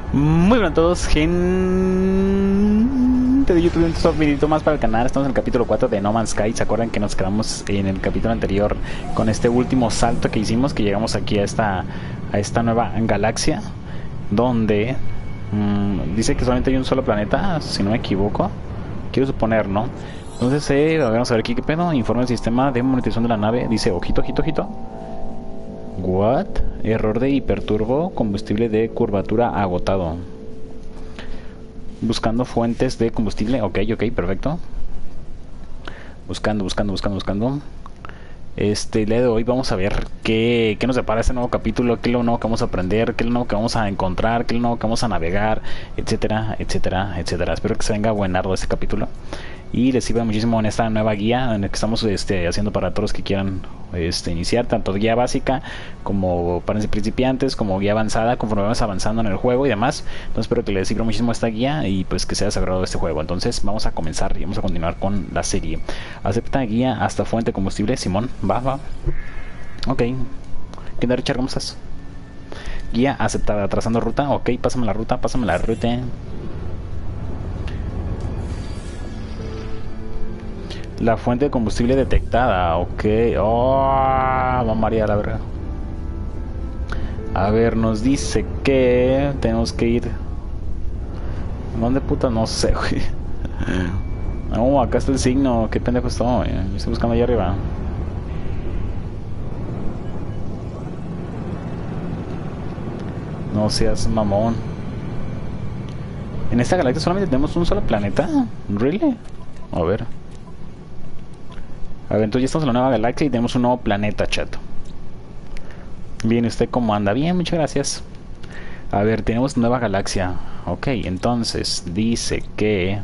Muy buenas a todos, gente de YouTube, un videito más para el canal. Estamos en el capítulo 4 de No Man's Sky. ¿Se acuerdan que nos quedamos en el capítulo anterior con este último salto que hicimos? Que llegamos aquí a esta nueva galaxia donde dice que solamente hay un solo planeta, si no me equivoco. Quiero suponer, ¿no? Entonces, vamos a ver aquí qué pedo. Informe del sistema de monitorización de la nave. Dice, ojito, ojito, ojito. What? Error de hiperturbo, combustible de curvatura agotado. Buscando fuentes de combustible. Ok, perfecto. Buscando. El día de hoy vamos a ver qué nos depara este nuevo capítulo, qué es lo nuevo que vamos a aprender, qué es lo nuevo que vamos a encontrar, qué es lo nuevo que vamos a navegar, etcétera. Espero que se venga buenardo este capítulo y les sirva muchísimo en esta nueva guía en la que estamos haciendo para todos los que quieran iniciar, tanto guía básica como para principiantes, como guía avanzada, conforme vamos avanzando en el juego y demás. Entonces espero que les sirva muchísimo esta guía y pues que sea sagrado este juego. Entonces vamos a comenzar y vamos a continuar con la serie. Acepta guía hasta fuente de combustible. Simón, va. Ok. ¿Qué onda, Richard? ¿Cómo estás? Guía aceptada, trazando ruta. Ok, pásame la ruta. La fuente de combustible detectada. Ok. Oh, va María, la verga. A ver, nos dice que tenemos que ir. ¿Dónde puta? No sé, güey. No, acá está el signo. Qué pendejo estoy. Yo estoy buscando allá arriba. No seas mamón. En esta galaxia solamente tenemos un solo planeta. ¿Really? A ver, entonces ya estamos en la nueva galaxia y tenemos un nuevo planeta, chato. Bien, ¿usted cómo anda? Bien, muchas gracias. A ver, tenemos nueva galaxia. Ok, entonces dice que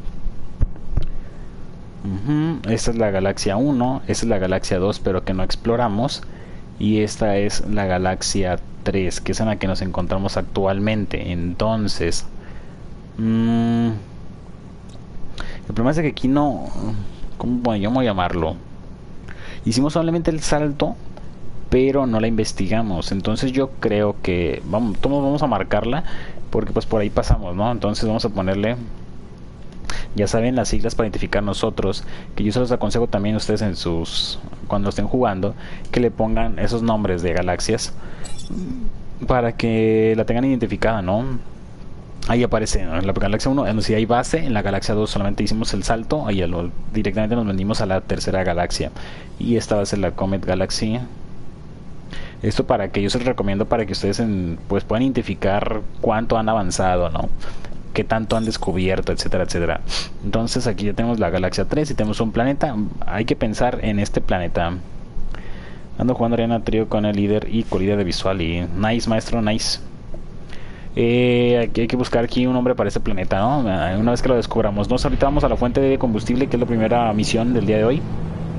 esta es la galaxia 1, esta es la galaxia 2, pero que no exploramos. Y esta es la galaxia 3, que es en la que nos encontramos actualmente. Entonces, el problema es que aquí no... ¿Cómo voy a llamarlo? Hicimos solamente el salto, pero no la investigamos. Entonces yo creo que todos vamos a marcarla, porque pues por ahí pasamos, ¿no? Entonces vamos a ponerle, ya saben, las siglas para identificar nosotros, que yo se los aconsejo también a ustedes cuando estén jugando, que le pongan esos nombres de galaxias para que la tengan identificada, ¿no? Ahí aparece en la galaxia 1, si hay base. En la galaxia 2 solamente hicimos el salto, ahí directamente nos vendimos a la tercera galaxia, y esta va a ser la Comet Galaxy. Esto para que yo se los recomiendo para que ustedes pues puedan identificar cuánto han avanzado, ¿no? Qué tanto han descubierto, etcétera. Entonces aquí ya tenemos la galaxia 3 y tenemos un planeta. Hay que pensar en este planeta. Ando jugando Arena Trio con el líder y colíder de visual. Y nice, maestro, nice. Aquí hay que buscar aquí un nombre para este planeta, ¿no? Una vez que lo descubramos. Nos ahorita vamos a la fuente de combustible, que es la primera misión del día de hoy.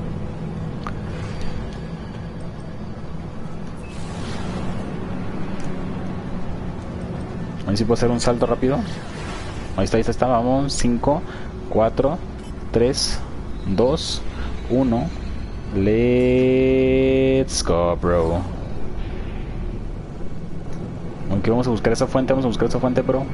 A ver si puedo hacer un salto rápido. Ahí está, vamos. 5, 4, 3, 2, 1. Let's go, bro. Aunque vamos a buscar esa fuente, bro.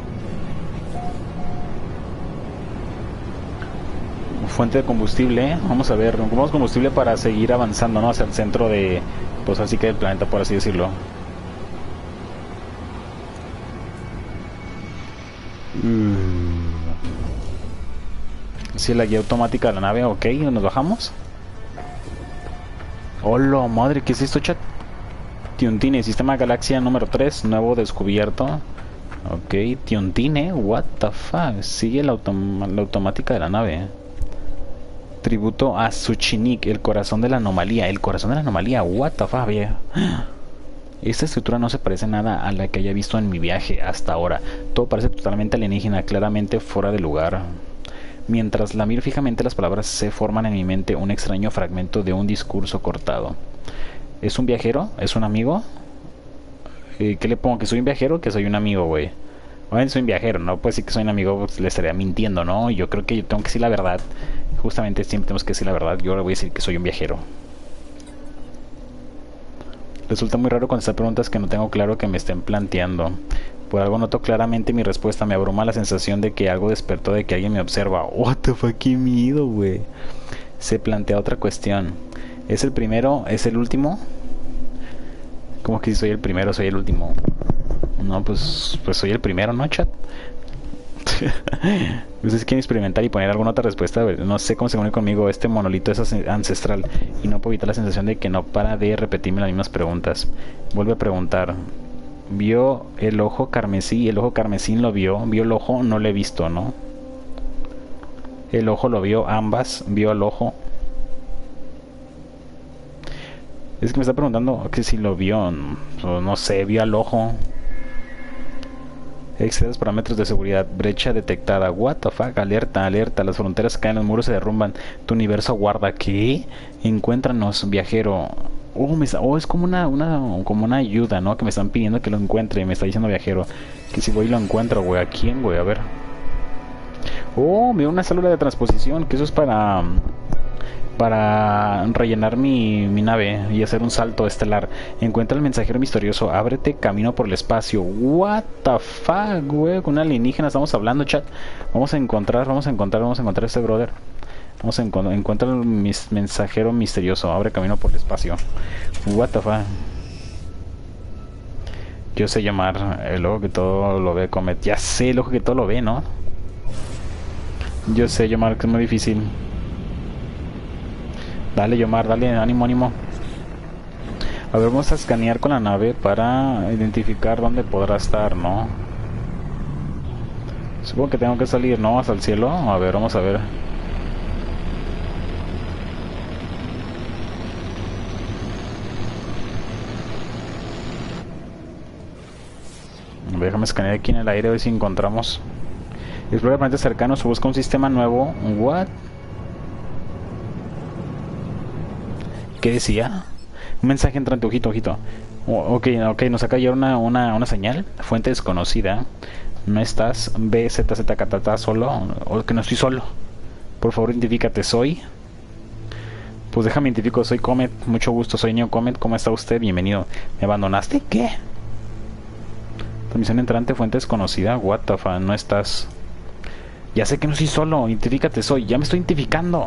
Fuente de combustible. Vamos a ver, ocupamos combustible para seguir avanzando, ¿no? Hacia el centro de, pues así que del planeta, por así decirlo. Si la guía automática de la nave, ok, nos bajamos. Hola, madre, ¿qué es esto, chat? Tiontine, sistema galaxia número 3, nuevo descubierto. Ok, Tiontine, what the fuck. Sigue la automática de la nave. Tributo a Suchinik, el corazón de la anomalía. El corazón de la anomalía, what the fuck, viejo. Esta estructura no se parece nada a la que haya visto en mi viaje hasta ahora. Todo parece totalmente alienígena, claramente fuera de lugar. Mientras la miro fijamente, las palabras se forman en mi mente un extraño fragmento de un discurso cortado. ¿Es un viajero? ¿Es un amigo? ¿Qué le pongo? ¿Que soy un viajero o que soy un amigo, güey? Obviamente soy un viajero, ¿no? Pues sí que soy un amigo, pues le estaría mintiendo, ¿no? Yo creo que yo tengo que decir la verdad. Justamente siempre tenemos que decir la verdad. Yo le voy a decir que soy un viajero. Resulta muy raro contestar preguntas que no tengo claro que me estén planteando. Por algo noto claramente mi respuesta. Me abruma la sensación de que algo despertó, de que alguien me observa. What the fuck, qué miedo, güey. Se plantea otra cuestión. ¿Es el primero? ¿Es el último? ¿Cómo que si soy el primero, soy el último? No, pues soy el primero, ¿no, chat? Ustedes quieren experimentar y poner alguna otra respuesta. No sé cómo se comunica conmigo. Este monolito es ancestral y no puedo evitar la sensación de que no para de repetirme las mismas preguntas. Vuelve a preguntar. ¿Vio el ojo carmesí? ¿El ojo carmesí lo vio? ¿Vio el ojo? No lo he visto, ¿no? El ojo lo vio, ambas. ¿Vio el ojo? Es que me está preguntando que si lo vio. No sé, vio al ojo. Excede los parámetros de seguridad. Brecha detectada. What the fuck. Alerta, alerta. Las fronteras caen, los muros se derrumban. Tu universo aguarda. ¿Qué? Encuéntranos, viajero. Es como una ayuda, ¿no? Que me están pidiendo que lo encuentre. Me está diciendo viajero. Que si voy y lo encuentro, güey. ¿A quién, güey? A ver. Me dio una célula de transposición. Que eso es para rellenar mi nave y hacer un salto estelar. Encuentra el mensajero misterioso. Ábrete camino por el espacio. What the fuck, güey. Con un alienígena estamos hablando, chat. Vamos a encontrar a este brother. Encuentra el mensajero misterioso. Abre camino por el espacio. What the fuck. Yo sé llamar. El ojo que todo lo ve, Comet. Ya sé, el ojo que todo lo ve, ¿no? Yo sé llamar, que es muy difícil. Dale, Yomar, dale, ánimo, ánimo. A ver, vamos a escanear con la nave para identificar dónde podrá estar, ¿no? Supongo que tengo que salir, ¿no? Hasta el cielo. A ver, vamos a ver. Déjame escanear aquí en el aire a ver si encontramos. Explora planetas cercanos o busca un sistema nuevo. What? ¿Qué decía? Un mensaje entrante, ojito, ojito. Ok, nos acaba de llegar una señal. Fuente desconocida. No estás. BZZ Catata solo. O que no estoy solo. Por favor, identifícate. Soy. Pues déjame identifico. Soy Comet. Mucho gusto. Soy Neo Comet. ¿Cómo está usted? Bienvenido. ¿Me abandonaste? ¿Qué? Transmisión entrante. Fuente desconocida. What the fuck. No estás. Ya sé que no estoy solo. Identifícate. Soy. Ya me estoy identificando.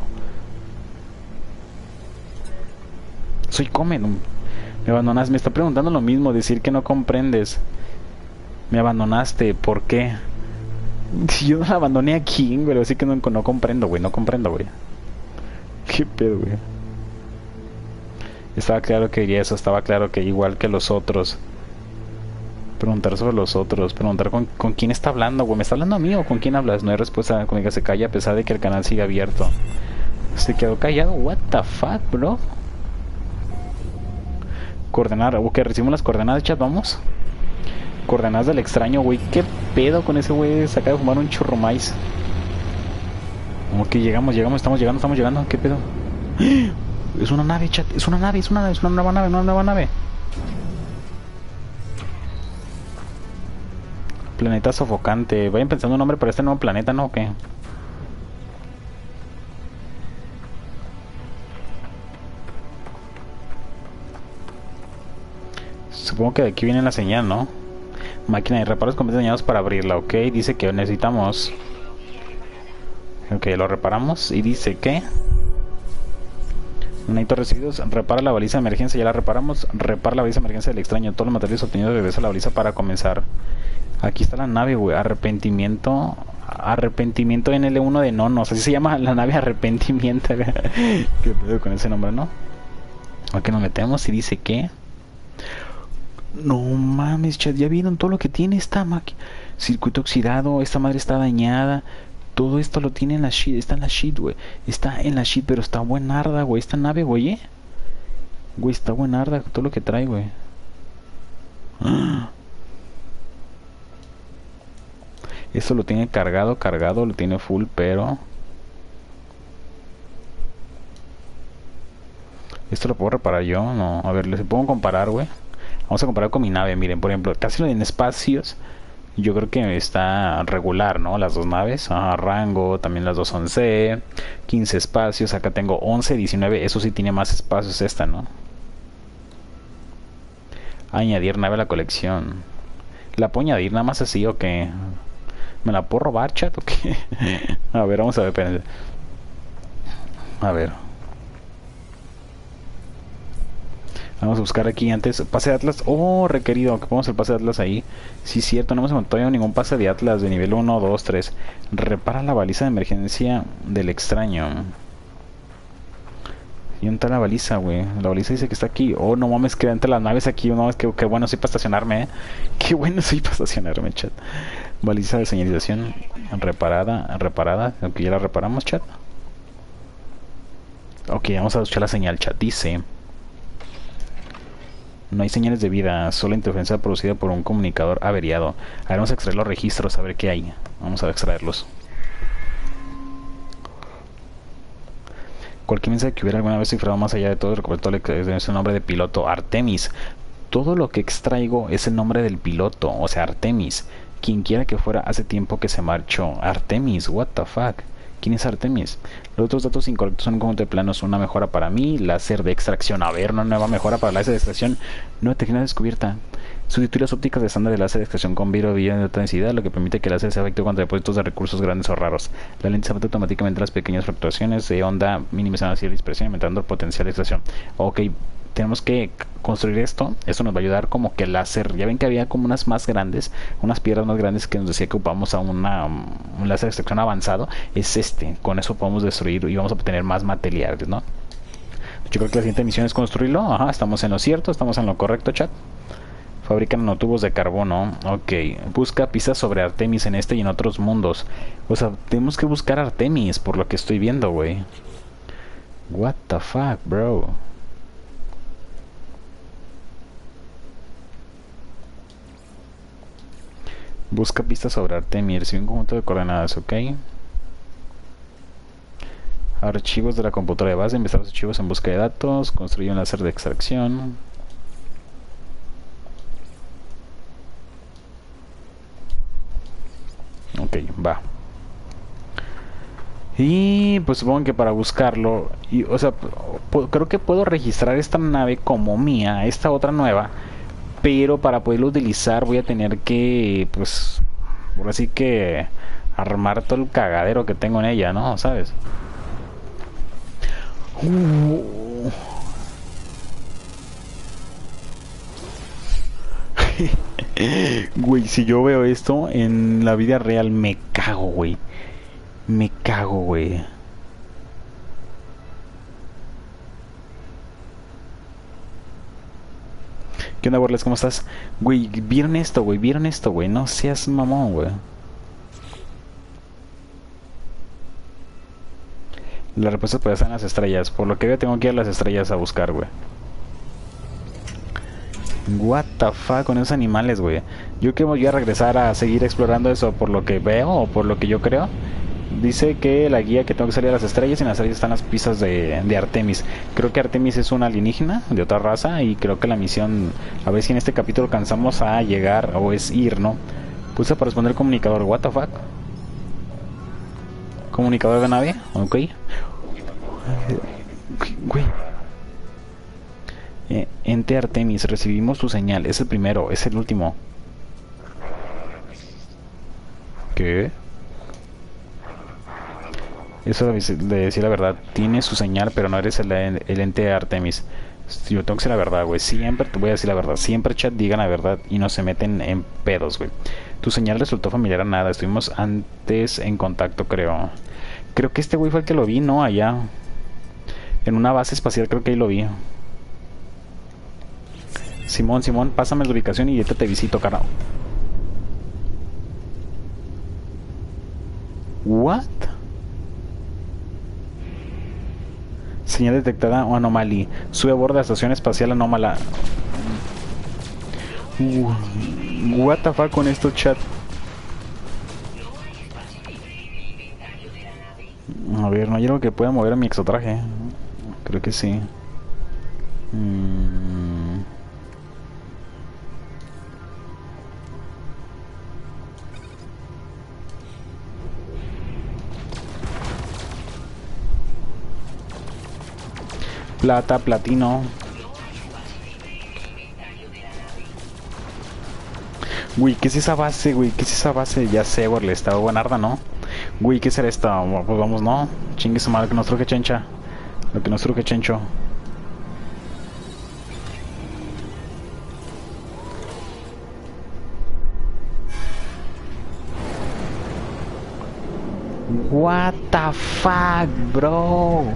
Soy Comet. Me abandonaste. Me está preguntando lo mismo. Decir que no comprendes. Me abandonaste. ¿Por qué? Yo no la abandoné aquí, güey. Así que no comprendo, güey. No comprendo, güey. ¿Qué pedo, güey? Estaba claro que diría eso. Estaba claro que igual que los otros. Preguntar sobre los otros. Preguntar con quién está hablando, güey. ¿Me está hablando a mí o con quién hablas? No hay respuesta. Conmigo se calla a pesar de que el canal sigue abierto. Se quedó callado. What the fuck, bro? Coordenar, ok, recibimos las coordenadas, chat, vamos. Coordenadas del extraño, güey. ¿Qué pedo con ese güey? Se acaba de fumar un churro maíz. Ok, llegamos, estamos llegando. ¿Qué pedo? Es una nave, chat, es una nueva nave. Planeta sofocante. Vayan pensando un nombre para este nuevo planeta, ¿no? ¿O qué? Supongo que de aquí viene la señal, ¿no? Máquina de reparos completamente dañados para abrirla, ok. Dice que necesitamos... Ok, lo reparamos y dice que... Necesito residuos, repara la baliza de emergencia, ya la reparamos. Repara la baliza de emergencia del extraño. Todos los materiales obtenidos regresa a la baliza para comenzar. Aquí está la nave, güey. Arrepentimiento NL1 de nonos. Así se llama la nave, arrepentimiento. Qué pedo con ese nombre, ¿no? Ok, nos metemos y dice que... No mames, chat, ya vieron todo lo que tiene esta máquina. Circuito oxidado, esta madre está dañada. Todo esto lo tiene en la sheet, está en la sheet, güey. Está en la sheet, pero está buenarda, güey. Esta nave, güey, Güey, está buenarda todo lo que trae, güey. Esto lo tiene cargado, lo tiene full, pero... Esto lo puedo reparar yo, no. A ver, les puedo comparar, güey. Vamos a comparar con mi nave, miren, por ejemplo, casi en espacios, yo creo que está regular, ¿no? Las dos naves, rango, también las dos son C, 15 espacios, acá tengo 11, 19, eso sí tiene más espacios esta, ¿no? Añadir nave a la colección. ¿La puedo añadir nada más así o qué? ¿Me la puedo robar, chat, o qué? A ver, vamos a ver, espérense. A ver. Vamos a buscar aquí antes. Pase de Atlas. Oh, requerido. Que ponemos el pase de Atlas ahí. Sí, cierto. No hemos encontrado ningún pase de Atlas de nivel 1, 2, 3. Repara la baliza de emergencia del extraño. ¿Y dónde está la baliza, güey? La baliza dice que está aquí. Oh, no mames, que entre las naves aquí. No mames, qué bueno soy para estacionarme, ¿eh? Qué bueno soy para estacionarme, chat. Baliza de señalización reparada. Aunque ya la reparamos, chat. Ok, vamos a escuchar la señal, chat. Dice... No hay señales de vida, solo interferencia producida por un comunicador averiado. A ver, vamos a extraer los registros, a ver qué hay. Vamos a extraerlos. Cualquier mensaje que hubiera alguna vez cifrado más allá de todo, es el nombre de piloto, Artemis. Todo lo que extraigo es el nombre del piloto, o sea, Artemis. Quien quiera que fuera, hace tiempo que se marchó. Artemis, what the fuck. ¿Quién es Artemis? Los otros datos incorrectos son un conjunto de planos. Una mejora para mí, láser de extracción. A ver, una nueva mejora para láser de extracción. Nueva técnica descubierta. Sustituir las ópticas de estándar de láser de extracción con vidrio de alta densidad, lo que permite que el láser sea efectivo contra depósitos de recursos grandes o raros. La lente se adapta automáticamente a las pequeñas fluctuaciones de onda, minimizando así la dispersión y aumentando el potencial de extracción. Ok, tenemos que construir esto. Esto nos va a ayudar como que el láser. Ya ven que había como unas más grandes, unas piedras más grandes que nos decía que ocupamos a un láser de extracción avanzado. Es este. Con eso podemos destruir y vamos a obtener más materiales, ¿no? Yo creo que la siguiente misión es construirlo. Ajá, estamos en lo cierto, estamos en lo correcto, chat. Fabrican nanotubos de carbono. Ok. Busca pistas sobre Artemis en este y en otros mundos. O sea, tenemos que buscar Artemis, por lo que estoy viendo, güey. What the fuck, bro. Busca pistas sobre Artemis. Recibe un conjunto de coordenadas, ok. Archivos de la computadora de base. Investigar los archivos en busca de datos. Construye un láser de extracción. Ok, va. Y pues supongo que para buscarlo, o sea, creo que puedo registrar esta nave como mía, esta otra nueva, pero para poderlo utilizar voy a tener que, pues, por así que armar todo el cagadero que tengo en ella, ¿no? ¿Sabes? Güey, si yo veo esto en la vida real me cago, güey. Me cago, güey. ¿Qué onda, Borles? ¿Cómo estás? Güey, ¿vieron esto, güey? ¿Vieron esto, güey? No seas mamón, güey. La respuesta puede estar en las estrellas. Por lo que veo, tengo que ir a las estrellas a buscar, güey. What the fuck con esos animales, güey. Yo que voy a regresar a seguir explorando eso por lo que veo o por lo que yo creo. Dice que la guía que tengo que salir a las estrellas y en las estrellas están las pistas de Artemis. Creo que Artemis es una alienígena de otra raza y creo que la misión, a ver si en este capítulo alcanzamos a llegar o es ir, ¿no? Puse para responder el comunicador, what the fuck. Comunicador de nave, ok. Güey. Ente Artemis, recibimos tu señal. Es el primero, es el último. ¿Qué? Eso de decir la verdad. Tiene su señal, pero no eres el ente de Artemis. Yo tengo que decir la verdad, güey. Siempre te voy a decir la verdad. Siempre, chat, digan la verdad y no se meten en pedos, güey. Tu señal resultó familiar a nada. Estuvimos antes en contacto, creo. Creo que este güey fue el que lo vi, ¿no? Allá. En una base espacial, creo que ahí lo vi. Simón, pásame la ubicación y ahorita te visito, carajo. What? Señal detectada o anomalía. Sube a bordo de la estación espacial anómala. What the fuck con esto, chat. A ver, no hay algo que pueda mover a mi exotraje. Creo que sí. Plata, platino. Güey, ¿qué es esa base, güey? ¿Qué es esa base? Ya sé, güey, estaba buenarda, ¿no? Güey, ¿qué será esta? Pues vamos, ¿no? Chingue su madre, que nos truje chencha. Lo que nos truje chencho. What the fuck, bro?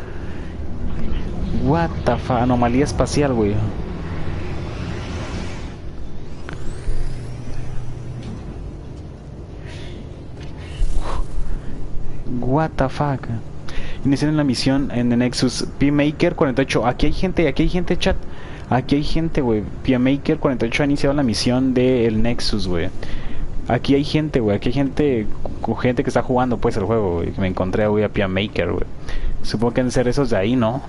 What the fuck? Anomalía espacial, güey. What the fuck? Iniciaron la misión en el Nexus P-Maker 48. Aquí hay gente, chat. Aquí hay gente, güey. P-Maker 48 ha iniciado la misión del Nexus, güey. Aquí hay gente, güey. Aquí hay gente que está jugando, pues, el juego, güey. Que me encontré, güey, a P-Maker, güey. Supongo que deben ser esos de ahí, ¿no?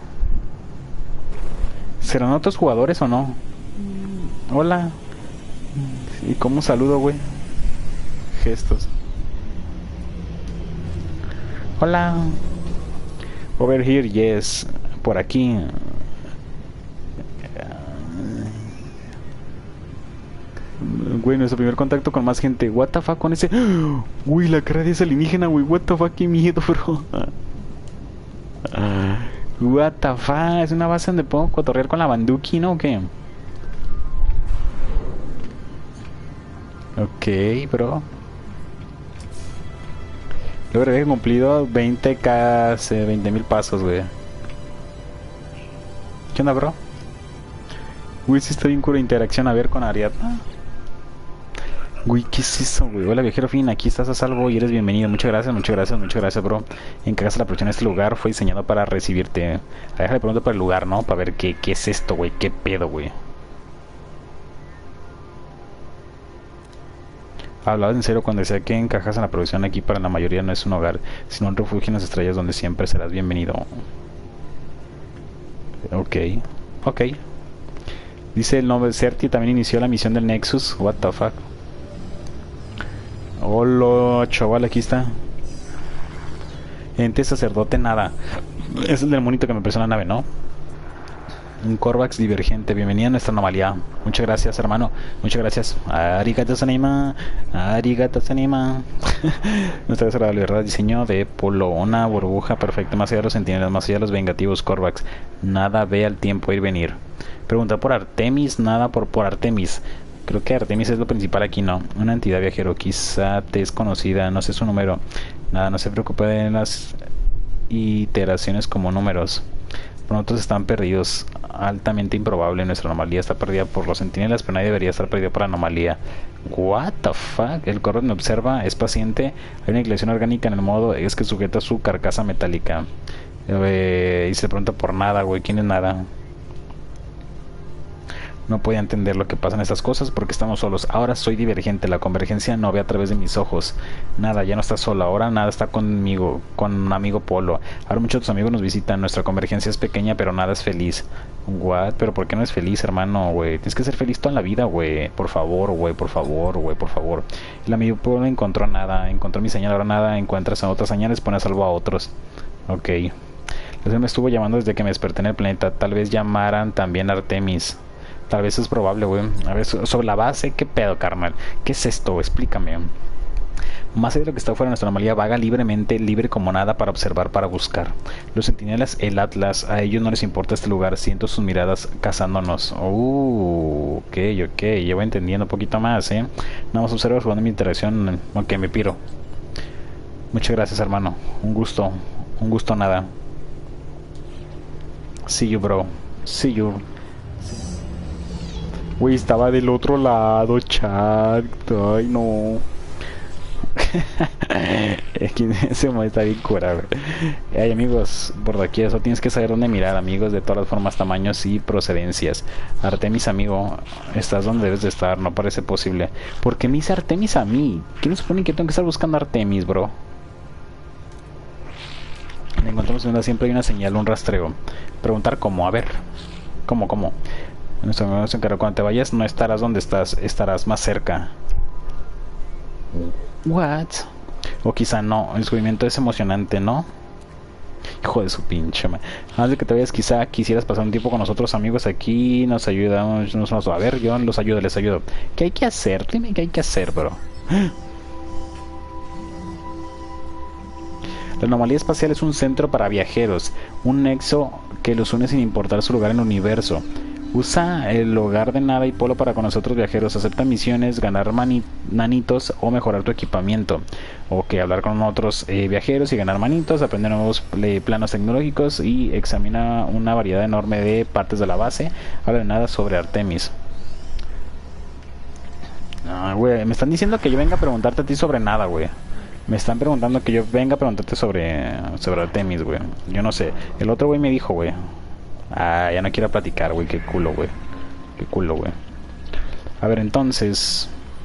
¿Serán otros jugadores o no? Hola. ¿Y cómo saludo, güey? Gestos. Hola. Over here, yes. Por aquí. Güey, nuestro primer contacto con más gente. What the fuck con ese. Uy, la cara de ese alienígena, güey. What the fuck, qué miedo, bro. What the fuck. Es una base donde puedo cotorrear con la banduki, ¿no? ¿O qué? Ok, bro. Luego he cumplido 20k, 20,000 pasos, güey. ¿Qué onda, bro? Uy, sí está bien cura interacción a ver con Ariadna. Uy, ¿qué es eso, güey? Hola, viajero fin, aquí estás a salvo y eres bienvenido. Muchas gracias, bro. Encargas la producción de este lugar, fue diseñado para recibirte. Déjale preguntar por el lugar, ¿no? Para ver qué es esto, güey. ¿Qué pedo, güey? Hablabas en serio cuando decía que encajas en la producción. Aquí para la mayoría no es un hogar, sino un refugio en las estrellas donde siempre serás bienvenido. Ok, ok. Dice el nombre Certi también inició la misión del Nexus. What the fuck. Hola, chaval, aquí está. Ente sacerdote nada. Es el del monito que me presiona la nave, ¿no? Un Corvax divergente. Bienvenido a nuestra anomalía. Muchas gracias, hermano. Muchas gracias. Arigato sanima. Arigato sanima. Nuestra vez a la libertad. Diseño de Polo. Una burbuja perfecta. Más allá de los sentinelas. Más allá de los vengativos Corvax. Nada ve al tiempo ir venir. Pregunta por Artemis. Nada por Artemis. Creo que Artemis es lo principal aquí, ¿no? Una entidad viajero. Quizá te es conocida. No sé su número. Nada, no se preocupe de las iteraciones como números. Nosotros están perdidos. Altamente improbable. Nuestra anomalía está perdida por los centinelas, pero nadie debería estar perdido por la anomalía. What the fuck. El Corvax me observa, es paciente. Hay una inclinación orgánica en el modo es que sujeta su carcasa metálica. Y se pregunta por nada, güey. ¿Quién es nada? No podía entender lo que pasa en estas cosas porque estamos solos. Ahora soy divergente. La convergencia no ve a través de mis ojos. Nada, ya no está solo. Ahora nada está conmigo, con un amigo Polo. Ahora muchos de tus amigos nos visitan. Nuestra convergencia es pequeña, pero nada es feliz. What? ¿Pero por qué no es feliz, hermano, güey? Tienes que ser feliz toda la vida, güey. Por favor, güey, por favor, güey, por favor. El amigo Polo no encontró nada. Encontró mi señal, ahora nada. Encuentras a otras señales, pone a salvo a otros. Ok. Me estuvo llamando desde que me desperté en el planeta. Tal vez llamaran también a Artemis. Tal vez es probable, güey. A ver, sobre la base, ¿qué pedo, carnal? ¿Qué es esto? Explícame. Más allá de lo que está fuera de nuestra anomalía, vaga libremente, libre como nada para observar, para buscar. Los centinelas, el Atlas, a ellos no les importa este lugar. Siento sus miradas cazándonos. Ok, ya voy entendiendo un poquito más, Nada más observo jugando mi interacción. Ok, me piro. Muchas gracias, hermano. Un gusto nada. See you, bro. See you. Güey, estaba del otro lado, chat. Ay, no. Es que ese momento está bien cura, güey. Hay amigos por aquí, eso tienes que saber dónde mirar, amigos de todas las formas, tamaños y procedencias. Artemis, amigo, estás donde debes de estar, no parece posible. ¿Por qué me dice Artemis a mí? ¿Quién supone que tengo que estar buscando a Artemis, bro? Le encontramos en una, siempre hay una señal, un rastreo. Preguntar cómo, a ver. ¿Cómo? Nuestro amigo se encarga. Cuando te vayas no estarás donde estás, estarás más cerca. What? O quizá no, el descubrimiento es emocionante, ¿no? Hijo de su pinche madre. Antes de que te vayas, quizá quisieras pasar un tiempo con nosotros, amigos. Aquí nos ayudamos. A ver, yo los ayudo, les ayudo. ¿Qué hay que hacer? Dime qué hay que hacer, bro. La anomalía espacial es un centro para viajeros, un nexo que los une sin importar su lugar en el universo. Usa el hogar de nada y polo para con nosotros viajeros. Acepta misiones, ganar nanitos o mejorar tu equipamiento. O que hablar con otros viajeros y ganar manitos, aprender nuevos planos tecnológicos y examina una variedad enorme de partes de la base. Habla de nada sobre Artemis. Ah, güey, me están diciendo que yo venga a preguntarte a ti sobre nada, güey. Me están preguntando que yo venga a preguntarte sobre Artemis, güey. Yo no sé. El otro güey me dijo, güey. Ah, ya no quiero platicar, güey. Qué culo, güey. Qué culo, güey. A ver, entonces.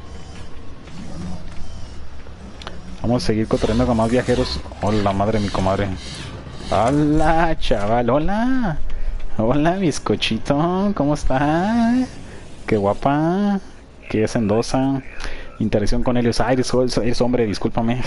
Vamos a seguir cotorreando con más viajeros. Hola, madre, mi comadre. Hola, chaval. Hola. Hola, bizcochito. ¿Cómo está? Qué guapa. Qué hacendosa. Interacción con Helios. Ay, eres hombre, discúlpame.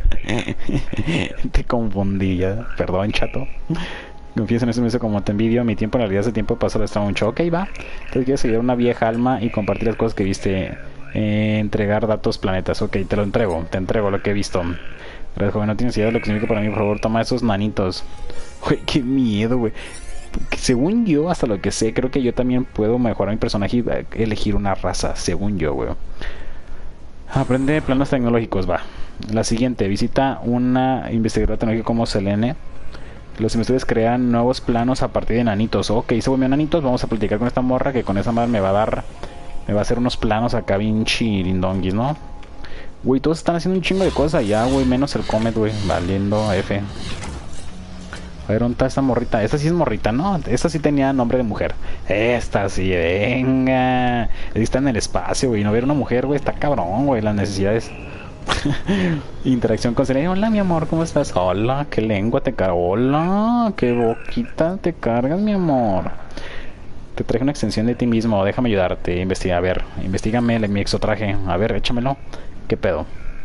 Te confundí ya. Perdón, chato. Confías en eso mismo como te envidio. Mi tiempo en realidad hace tiempo pasó el mucho. Ok, va. Entonces quieres seguir una vieja alma y compartir las cosas que viste. Entregar datos planetas. Ok, te lo entrego. Te entrego lo que he visto. Pero joven, no tienes idea de lo que significa para mí. Por favor, toma esos nanitos. Güey, qué miedo, güey. Según yo, hasta lo que sé, creo que yo también puedo mejorar mi personaje y elegir una raza. Según yo, güey. Aprende planos tecnológicos, va. La siguiente, visita una investigadora tecnológica como Selene. Los investigadores crean nuevos planos a partir de nanitos. Ok, se volvió nanitos. Vamos a platicar con esta morra que con esa madre me va a dar. Me va a hacer unos planos acá bien chirindonguis, ¿no? Güey, todos están haciendo un chingo de cosas allá, güey. Menos el Comet, güey. Valiendo F. A ver, ¿dónde está esta morrita? Esta sí es morrita, ¿no? Esta sí tenía nombre de mujer. Esta sí, venga. Esta está en el espacio, güey. No ver una mujer, güey. Está cabrón, güey. Las necesidades. Interacción con Selene. Hola, mi amor, ¿cómo estás? Hola, qué lengua te cargas. Hola, qué boquita te cargas, mi amor. Te traje una extensión de ti mismo. Déjame ayudarte. Investiga, a ver. Investígame mi exotraje. A ver, échamelo. ¿Qué pedo?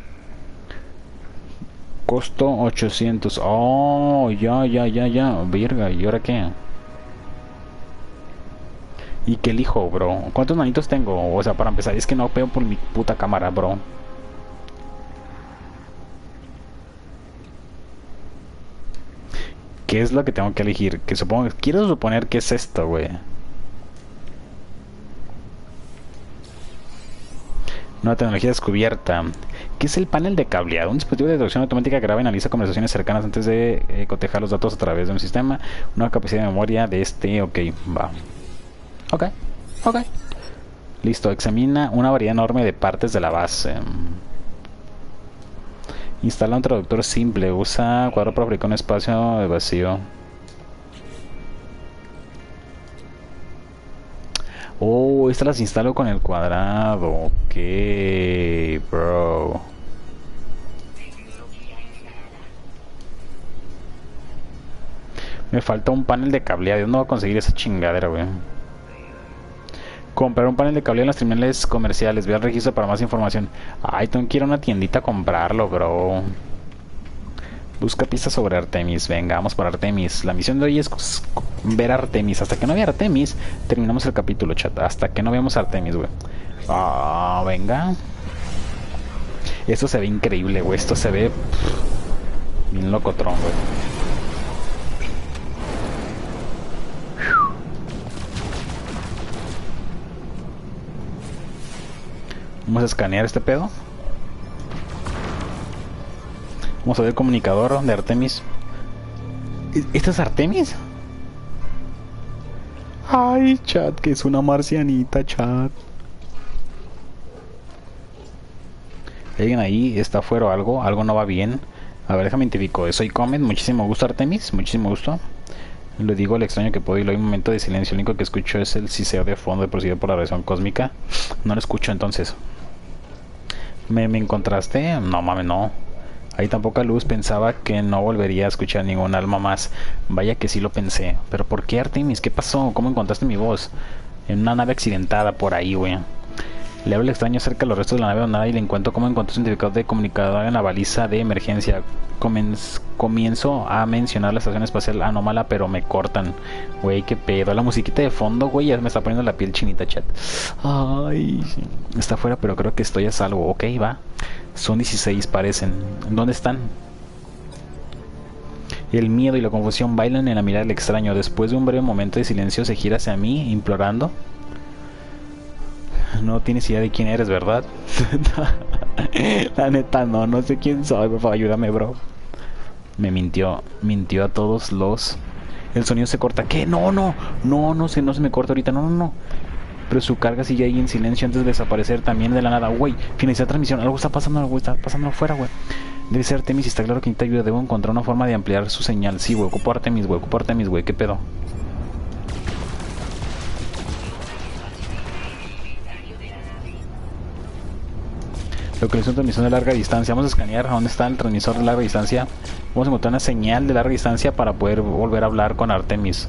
Costo 800. Oh, ya. Virga, ¿y ahora qué? ¿Y qué elijo, bro? ¿Cuántos manitos tengo? O sea, para empezar, es que no veo por mi puta cámara, bro. ¿Qué es lo que tengo que elegir? Que supongo, quiero suponer que es esto, güey. Nueva tecnología descubierta. ¿Qué es el panel de cableado? Un dispositivo de traducción automática que graba y analiza conversaciones cercanas antes de cotejar los datos a través de un sistema. Una capacidad de memoria de este. Ok, va. Ok. Listo, examina una variedad enorme de partes de la base. Instala un traductor simple. Usa cuadro para fabricar un espacio de vacío. Oh, estas las instalo con el cuadrado. Ok, bro. Me falta un panel de cableado. ¿Dónde voy a conseguir esa chingadera, güey? Comprar un panel de cableado en las terminales comerciales. Ve al registro para más información. Ay, tengo que ir a una tiendita a comprarlo, bro. Busca pistas sobre Artemis. Venga, vamos por Artemis. La misión de hoy es ver a Artemis. Hasta que no vea Artemis, terminamos el capítulo, chat. Hasta que no veamos a Artemis, güey. Ah, venga. Esto se ve increíble, güey. Esto se ve bien locotrón, güey. Vamos a escanear este pedo. Vamos a ver el comunicador de Artemis. ¿Esta es Artemis? Ay, chat, que es una marcianita, chat. ¿Alguien ahí está afuera o algo? Algo no va bien. A ver, déjame identifico. Soy Comet, muchísimo gusto, Artemis. Muchísimo gusto. Le digo al extraño que puedo y lo hay un momento de silencio. Lo único que escucho es el siseo de fondo producido por la radiación cósmica. No lo escucho entonces. ¿Me encontraste? No mames, no. Hay tan poca luz, pensaba que no volvería a escuchar ningún alma más. Vaya que sí lo pensé. ¿Pero por qué, Artemis? ¿Qué pasó? ¿Cómo encontraste mi voz? En una nave accidentada por ahí, güey. Le hablo al extraño cerca de los restos de la nave abandonada y le encuentro cómo encontró su identificador de comunicador en la baliza de emergencia. Comienzo a mencionar la estación espacial anómala, pero me cortan. Güey, qué pedo. La musiquita de fondo, güey, ya me está poniendo la piel chinita, chat. Ay, está afuera, pero creo que estoy a salvo. Ok, va. Son 16, parecen. ¿Dónde están? El miedo y la confusión bailan en la mirada del extraño. Después de un breve momento de silencio, se gira hacia mí, implorando. No tienes idea de quién eres, ¿verdad? La neta, no sé quién soy. Por favor, ayúdame, bro. Me mintió a todos los... El sonido se corta. ¿Qué? No se me corta ahorita. No. Pero su carga sigue ahí en silencio antes de desaparecer también de la nada. Güey, finalizar transmisión. Algo está pasando afuera, güey. Debe ser Artemis y está claro que necesita ayuda. Debo encontrar una forma de ampliar su señal. Sí, güey, ocupo Artemis, güey. ¿Qué pedo? Localización de transmisión de larga distancia. Vamos a escanear a dónde está el transmisor de larga distancia. Vamos a encontrar una señal de larga distancia para poder volver a hablar con Artemis.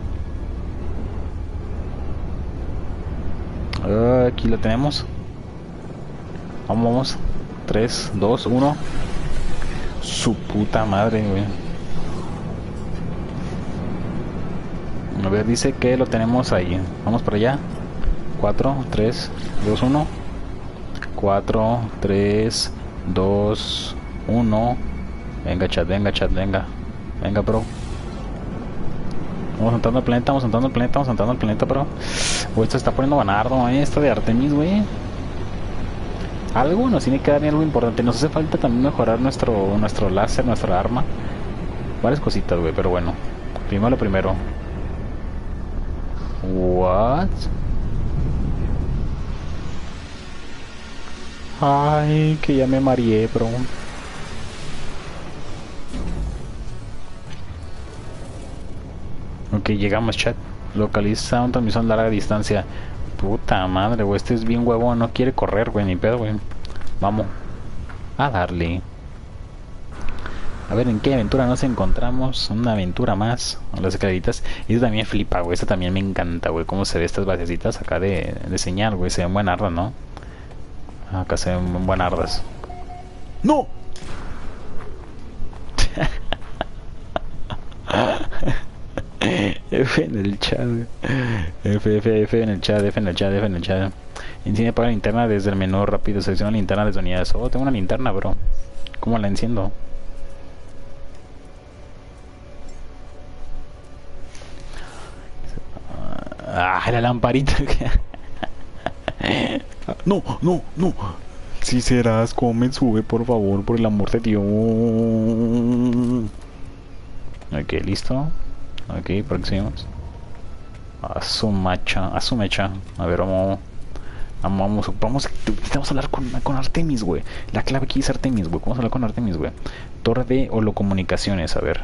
Aquí lo tenemos. Vamos. 3, 2, 1. Su puta madre, güey. A ver, dice que lo tenemos ahí. Vamos para allá. 4, 3, 2, 1. 4, 3, 2, 1. Venga, chat, venga. Venga, bro. Vamos entrando al planeta, bro. Güey, esto se está poniendo banardo, esto de Artemis, güey. Algo nos tiene que dar algo importante. Nos hace falta también mejorar nuestro láser, nuestra arma. Varias cositas, güey, pero bueno. Primero lo primero. What? Ay, que ya me mareé, bro. Ok, llegamos, chat. Localiza un transmisión a larga distancia. Puta madre, güey. Este es bien huevón. No quiere correr, güey. Ni pedo, güey. Vamos a darle. A ver en qué aventura nos encontramos. Una aventura más. Las escaleritas. Y esto también flipa, güey. Esto también me encanta, güey. Cómo se ve estas basecitas acá de señal, güey. Se ven buenardas, ¿no? Acá se ven buenardas. ¡No! F en el chat. F en el chat. Enciende para la linterna desde el menú rápido. Selecciona la linterna de unidades. Oh, tengo una linterna, bro. ¿Cómo la enciendo? La lamparita. No. Si serás, come, sube, por favor, por el amor de Dios. Ok, listo. Ok, próximos. A su mecha. A ver, vamos a hablar con Artemis, güey. La clave aquí es Artemis, güey. Vamos a hablar con Artemis, güey. Torre de holocomunicaciones, a ver.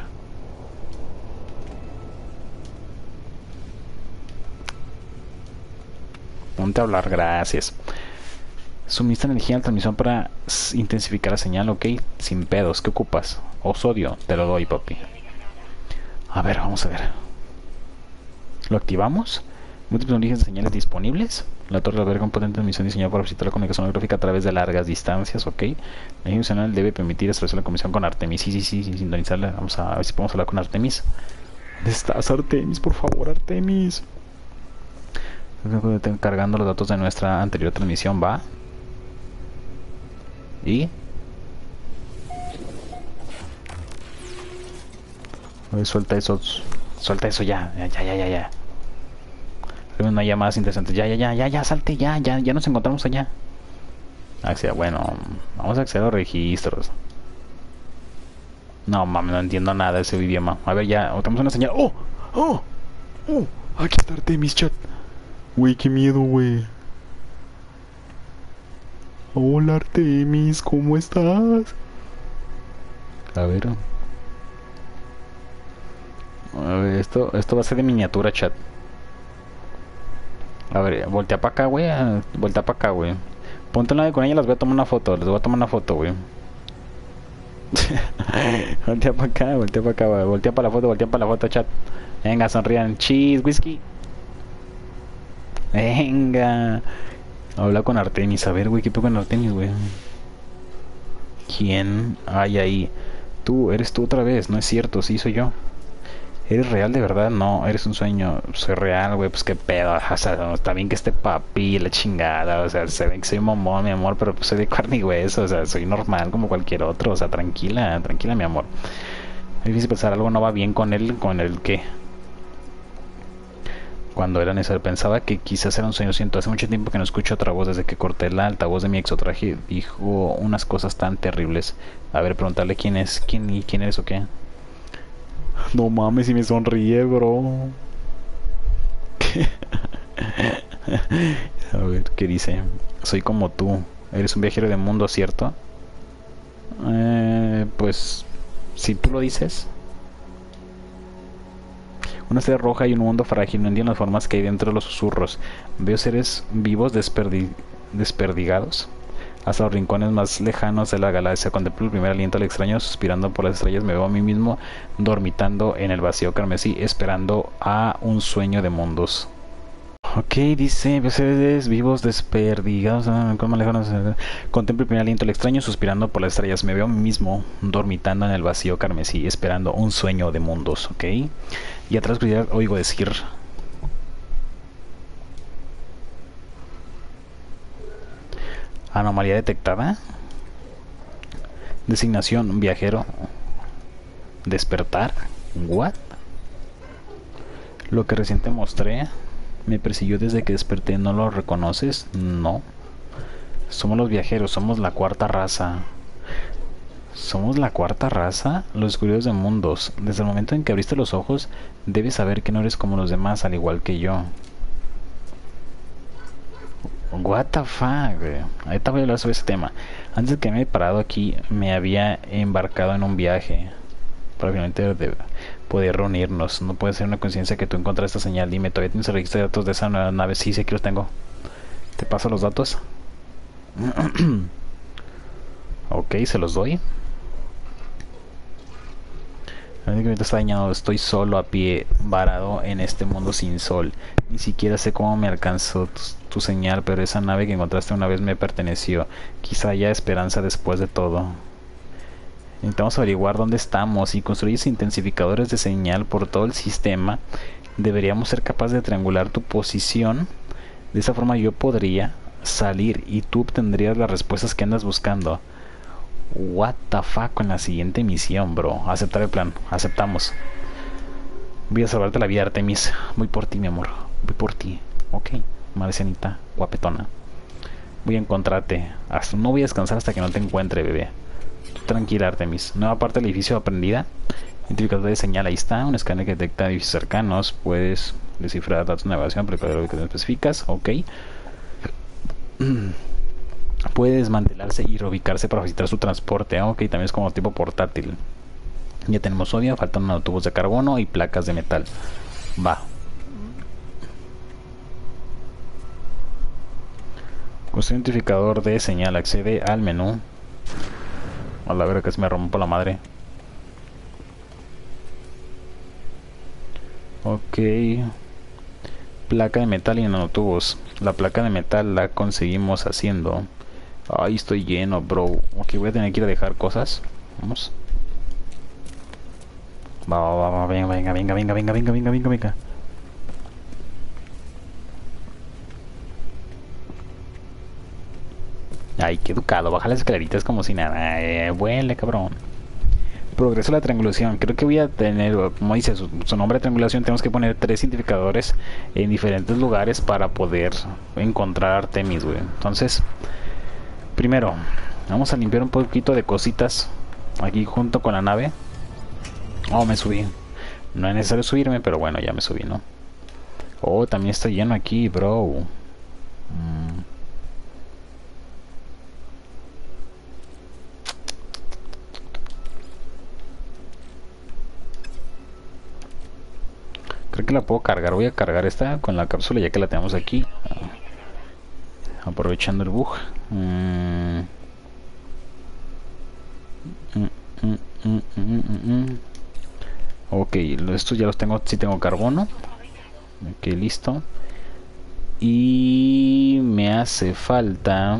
Ponte a hablar, gracias. Suministra energía al transmisión para intensificar la señal, ok. Sin pedos, ¿qué ocupas? O sodio, te lo doy, papi. A ver, vamos a ver. Lo activamos. Múltiples orígenes de señales disponibles. La torre alberga un potente transmisión diseñada para facilitar la comunicación holográfica a través de largas distancias, ok. La energía nacional debe permitir establecer la conexión con Artemis. Sí, sintonizarla. Vamos a ver si podemos hablar con Artemis. ¿Dónde estás, Artemis? Por favor, Artemis. Estoy cargando los datos de nuestra anterior transmisión, va. Y suelta eso ya. Hay una llamada más interesante. Ya, salte, ya nos encontramos allá. Bueno, vamos a acceder a los registros. No mames, no entiendo nada de ese idioma. A ver, ya, tenemos una señal. ¡Oh! Aquí está Artemis, chat. Güey, qué miedo, güey. Hola, Artemis, ¿cómo estás? A ver, esto va a ser de miniatura, chat. A ver, voltea para acá, güey. Ponte una vez con ella, les voy a tomar una foto, güey. Voltea para acá, güey. Voltea para la foto, chat. Venga, sonrían. Cheese, whisky. Venga. Habla con Artemis. A ver, güey, ¿qué pedo con Artemis, güey? ¿Quién hay ahí? Tú, eres tú otra vez. No es cierto, sí, soy yo. ¿Eres real de verdad? No, eres un sueño. Soy real, güey, pues qué pedo. O sea, no, está bien que esté papi, la chingada. O sea, se ve que soy momón, mi amor, pero pues soy de carne y hueso. O sea, soy normal como cualquier otro. O sea, tranquila, tranquila, mi amor. Es difícil pensar, algo no va bien con el que cuando era necesario. Pensaba que quizás era un sueño. Siento, hace mucho tiempo que no escucho otra voz. Desde que corté la altavoz de mi exotraje, dijo unas cosas tan terribles. A ver, preguntarle quién es, quién y quién eres o qué. No mames, si me sonríe, bro. A ver, ¿qué dice? Soy como tú. Eres un viajero de mundo, ¿cierto? Pues, si tú lo dices. Una estrella roja y un mundo frágil. No entiendo las formas que hay dentro de los susurros. Veo seres vivos desperdigados hasta los rincones más lejanos de la galaxia. Contemplo el primer aliento al extraño, suspirando por las estrellas. Me veo a mí mismo dormitando en el vacío carmesí, esperando a un sueño de mundos. Ok, dice, seres vivos desperdigados, ¿cómo lejanos? Contemplo el primer aliento al extraño, suspirando por las estrellas. Me veo a mí mismo dormitando en el vacío carmesí, esperando un sueño de mundos, ok. Y atrás oigo decir: anomalía detectada. Designación viajero. Despertar. What? Lo que recién te mostré me persiguió desde que desperté. ¿No lo reconoces? No. Somos los viajeros, somos la cuarta raza. ¿Somos la cuarta raza? Los curiosos de mundos. Desde el momento en que abriste los ojos, debes saber que no eres como los demás, al igual que yo. What the fuck, güey. Ahorita voy a hablar sobre ese tema. Antes de que me haya parado aquí, me había embarcado en un viaje para finalmente poder reunirnos. No puede ser una coincidencia que tú encontraste esta señal. Dime, ¿todavía tienes el registro de datos de esa nueva nave? Sí, sí, aquí los tengo. ¿Te paso los datos? Ok, se los doy. Únicamente está dañado. Estoy solo a pie, varado en este mundo sin sol. Ni siquiera sé cómo me alcanzó tu señal, pero esa nave que encontraste una vez me perteneció. Quizá haya esperanza después de todo. Intentamos averiguar dónde estamos y construyes intensificadores de señal por todo el sistema. Deberíamos ser capaces de triangular tu posición. De esa forma yo podría salir y tú obtendrías las respuestas que andas buscando. What the fuck con la siguiente misión, bro. Aceptar el plan. Aceptamos. Voy a salvarte la vida, Artemis. Voy por ti, mi amor. Voy por ti. Ok. Marcianita, guapetona. Voy a encontrarte. No voy a descansar hasta que no te encuentre, bebé. Tranquila, Artemis. Nueva parte del edificio aprendida. Identificador de señal, ahí está. Un escáner que detecta edificios cercanos. Puedes descifrar datos de navegación, pero que te especificas. Ok. Puede desmantelarse y reubicarse para facilitar su transporte. Ok, también es como tipo portátil. Ya tenemos sodio, faltan nanotubos de carbono y placas de metal. Va. Construye identificador de señal. Accede al menú. A la verga, que se me rompo la madre. Ok. Placa de metal y nanotubos. La placa de metal la conseguimos haciendo. Ay, estoy lleno, bro. Ok, voy a tener que ir a dejar cosas. Vamos. Va, venga, venga. Ay, qué educado. Baja las escaleritas como si nada. Huele, cabrón. Progreso de la triangulación. Creo que voy a tener, como dice su nombre de triangulación, tenemos que poner 3 identificadores en diferentes lugares para poder encontrar a Artemis, güey. Entonces, primero, vamos a limpiar un poquito de cositas aquí junto con la nave. Oh, me subí. No es necesario subirme, pero bueno, ya me subí, ¿no? Oh, también está lleno aquí, bro. Creo que la puedo cargar. Voy a cargar esta con la cápsula ya que la tenemos aquí. Aprovechando el bug. Ok, estos ya los tengo. Sí tengo carbono. Ok, listo. Y me hace falta...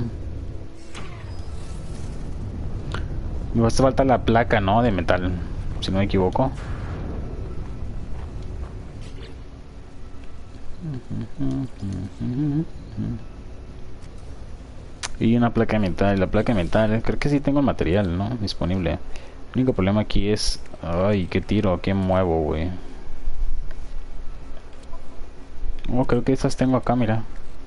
Me hace falta la placa, ¿no? De metal, si no me equivoco. Y una placa de metal. La placa de metal, creo que sí tengo el material, ¿no? Disponible. El único problema aquí es... Ay, qué tiro, qué muevo, güey. Oh, creo que esas tengo acá, mira.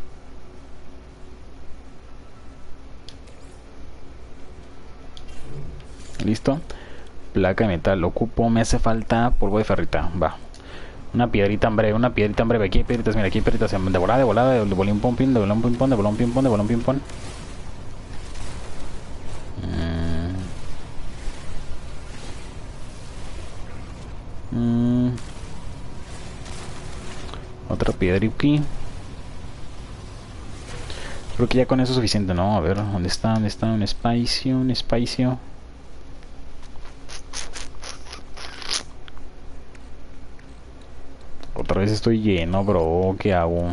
Listo. Placa de metal. Ocupo, me hace falta polvo de ferrita. Va. Una piedrita en breve, una piedrita en breve. Aquí hay piedritas, mira, aquí hay piedritas. De volada, de bolín pom pim, de bolón pim pom, de bolón pim pom, de bolón pim pom. Otra piedra aquí. Creo que ya con eso es suficiente, ¿no? A ver, ¿dónde está? ¿Dónde está? Un espacio, un espacio. Otra vez estoy lleno, bro. ¿Qué hago?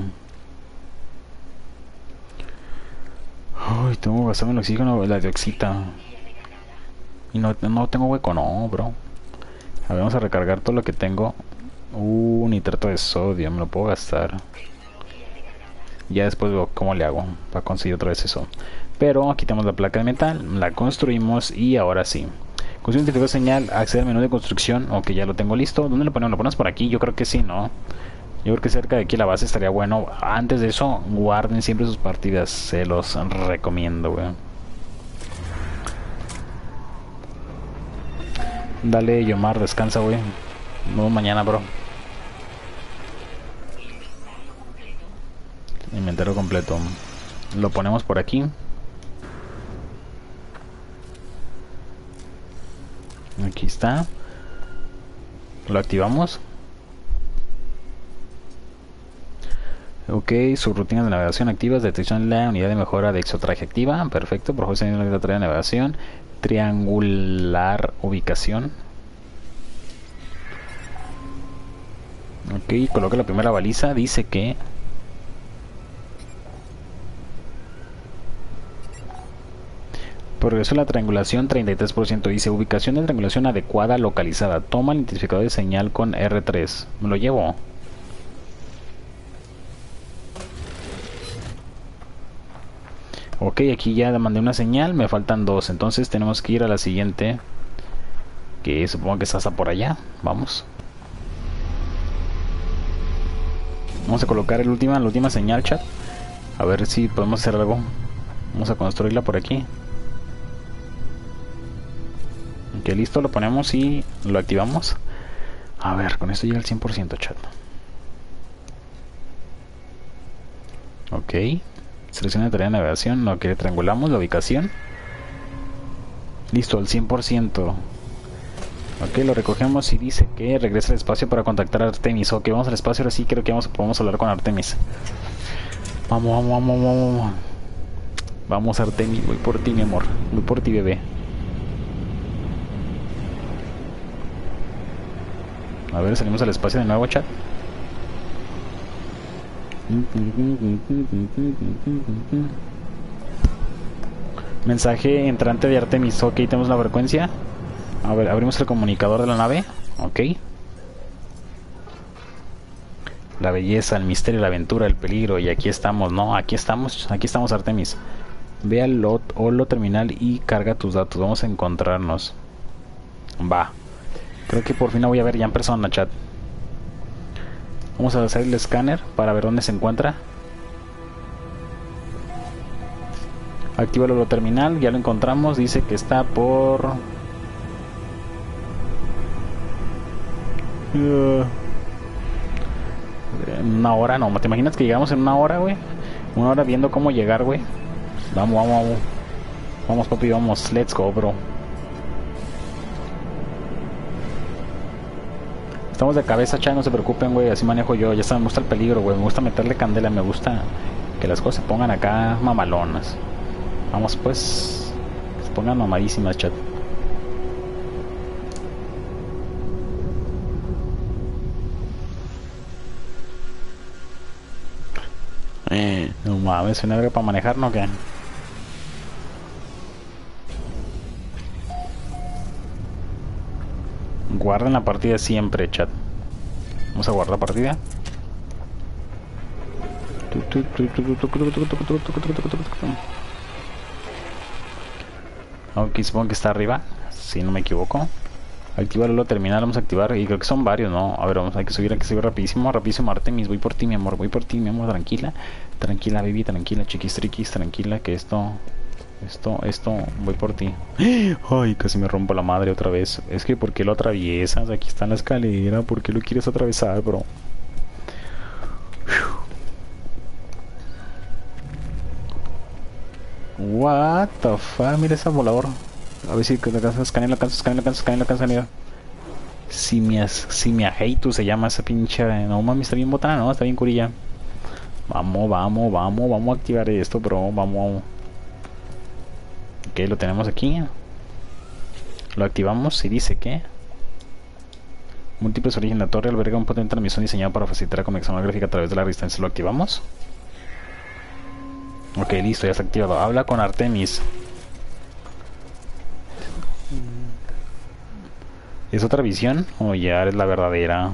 Ay, tengo que gastarme el oxígeno, la dioxita. Y no tengo hueco, no, bro. A ver, vamos a recargar todo lo que tengo. Nitrato de sodio, me lo puedo gastar. Ya después veo cómo le hago para conseguir otra vez eso. Pero quitamos la placa de metal, la construimos y ahora sí. Construir identificador de señal, acceder al menú de construcción. Ok, ya lo tengo listo. ¿Dónde lo ponemos? ¿Lo ponemos por aquí? Yo creo que sí, ¿no? Yo creo que cerca de aquí la base estaría bueno. Antes de eso, guarden siempre sus partidas. Se los recomiendo, güey. Dale, Yomar, descansa, güey. Nos vemos mañana, bro. Inventario completo. Lo ponemos por aquí. Aquí está. Lo activamos. Ok, subrutinas de navegación activas. Detección de la unidad de mejora de exotraje activa. Perfecto. Profesión de la navegación. Triangular ubicación. Ok, coloca la primera baliza. Dice que... Progreso en la triangulación 33%. Dice ubicación de triangulación adecuada localizada. Toma el identificador de señal con R3. Me lo llevo. Ok, aquí ya mandé una señal. Me faltan dos. Entonces tenemos que ir a la siguiente. Que supongo que está hasta por allá. Vamos. Vamos a colocar la última señal, chat. A ver si podemos hacer algo. Vamos a construirla por aquí. Ok, listo, lo ponemos y lo activamos. A ver, con esto llega al 100%, chat. Ok. Selecciona tarea de navegación. Lo que triangulamos, la ubicación. Listo, al 100%. Ok, lo recogemos y dice que regresa al espacio para contactar a Artemis. Ok, vamos al espacio, ahora sí creo que podemos hablar con Artemis. Vamos. Vamos, Artemis, voy por ti, mi amor. Voy por ti, bebé. A ver, salimos al espacio de nuevo, chat. Mensaje entrante de Artemis. Ok, tenemos la frecuencia. A ver, abrimos el comunicador de la nave. Ok. La belleza, el misterio, la aventura, el peligro. Y aquí estamos, ¿no? Aquí estamos Artemis. Ve al holo terminal y carga tus datos. Vamos a encontrarnos. Va. Creo que por fin la voy a ver ya en persona, chat. Vamos a hacer el escáner para ver dónde se encuentra. Activa el holo terminal, ya lo encontramos. Dice que está por... una hora, no. ¿Te imaginas que llegamos en una hora, güey? Una hora viendo cómo llegar, güey. Vamos. Vamos, papi, vamos. Let's go, bro. Estamos de cabeza, chat, no se preocupen, güey. Así manejo yo. Ya saben, me gusta el peligro, güey. Me gusta meterle candela. Me gusta que las cosas se pongan acá mamalonas. Vamos, pues. Que se pongan mamadísimas, chat. mames, ¿una verga para manejar, no? ¿Qué? Guarden la partida siempre, chat. Vamos a guardar la partida. Ok, supongo que está arriba, si no me equivoco. Activarlo, terminal, vamos a activar. Y creo que son varios, ¿no? A ver, vamos, hay que subir rapidísimo. Rapidísimo, Artemis, voy por ti, mi amor. Voy por ti, mi amor, tranquila. Tranquila, baby, tranquila, chiquis, triquis, tranquila. Que esto, voy por ti. Ay, casi me rompo la madre otra vez. Es que, ¿por qué lo atraviesas? Aquí está en la escalera. ¿Por qué lo quieres atravesar, bro? What the fuck, mira ese volador. A ver si alcanza, escanea. Si me Heitu se llama esa pinche. No mami, está bien botana, no, está bien curilla. Vamos a activar esto, bro. Vamos. Ok, lo tenemos aquí. Lo activamos y dice que múltiples orígenes. La torre alberga un potente transmisor diseñado para facilitar la conexión gráfica a través de la resistencia. ¿Lo activamos? Ok, listo, ya está activado. Habla con Artemis. ¿Es otra visión? O ya es la verdadera.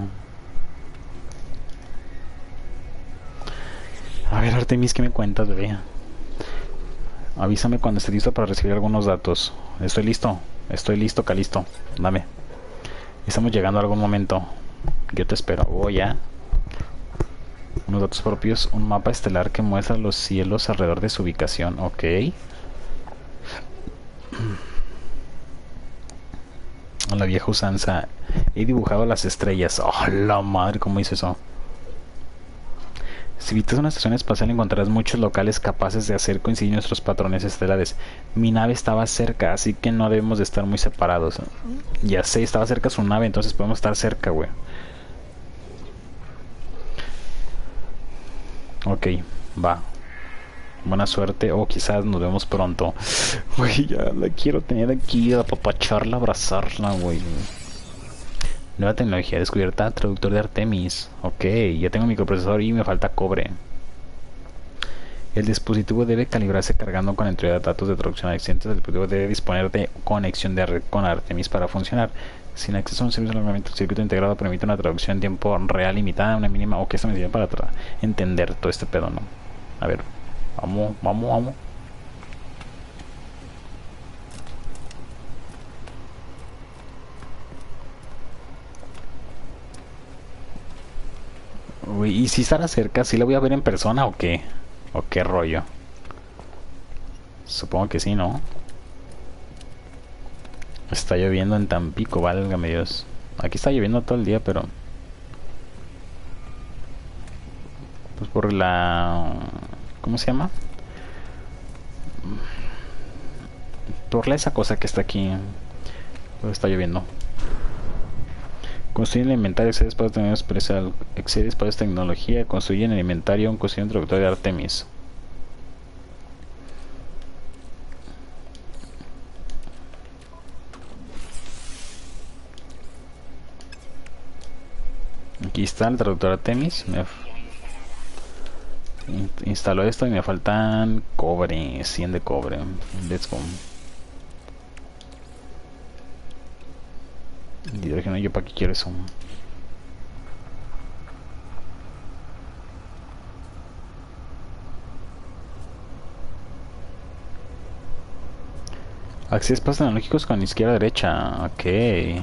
A ver, Artemis, ¿qué me cuentas, bebé? Avísame cuando esté listo para recibir algunos datos. Estoy listo, Calisto. Dame. Estamos llegando a algún momento. Yo te espero. Oh, ya. Unos datos propios. Un mapa estelar que muestra los cielos alrededor de su ubicación. Ok. La vieja usanza. He dibujado las estrellas. Oh, la madre, ¿cómo hice eso? Si visitas una estación espacial encontrarás muchos locales capaces de hacer coincidir nuestros patrones estelares. Mi nave estaba cerca, así que no debemos de estar muy separados. Ya sé, estaba cerca su nave, entonces podemos estar cerca, güey. Ok, va. Buena suerte, o quizás nos vemos pronto. Güey, ya la quiero tener aquí, apapacharla, abrazarla, güey. Nueva tecnología descubierta, traductor de Artemis. Ok, ya tengo microprocesador y me falta cobre. El dispositivo debe calibrarse cargando con entrega de datos de traducción existentes. El dispositivo debe disponer de conexión de red con Artemis para funcionar. Sin acceso a un servicio de alojamiento, el circuito integrado permite una traducción en tiempo real limitada, una mínima. Ok, esta me sirve para entender todo este pedo, ¿no? A ver, vamos. Uy, ¿y si estará cerca? ¿Sí la voy a ver en persona o qué? ¿O qué rollo? Supongo que sí, ¿no? Está lloviendo en Tampico, válgame Dios. Aquí está lloviendo todo el día, pero... pues por la... ¿cómo se llama? Por esa cosa que está aquí. Pues está lloviendo. Construyen el inventario, accede espacios de especial, accede espacios de tecnología, construyen el inventario, construyen un traductor de Artemis. Aquí está el traductor Artemis. Instalo esto y me faltan cobre, 100 de cobre. Let's go. Hidrógeno, yo para qué quiero eso. Acceso a tecnológicos con izquierda a derecha. Ok.